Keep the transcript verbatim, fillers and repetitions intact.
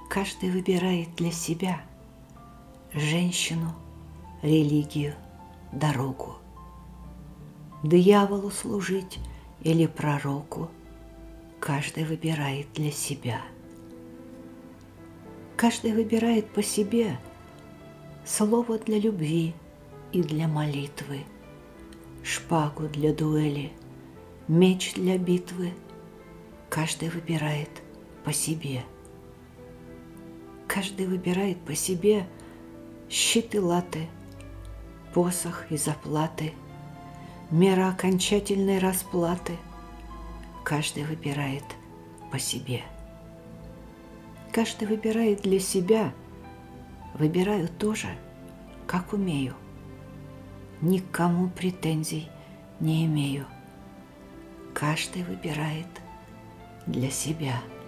Каждый выбирает для себя женщину, религию, дорогу. Дьяволу служить или пророку каждый выбирает для себя. Каждый выбирает по себе слово для любви и для молитвы, шпагу для дуэли, меч для битвы. Каждый выбирает по себе. Каждый выбирает по себе щит и латы, посох и заплаты, мера окончательной расплаты. Каждый выбирает по себе. Каждый выбирает для себя. Выбираю тоже, как умею. Ни к кому претензий не имею. Каждый выбирает для себя.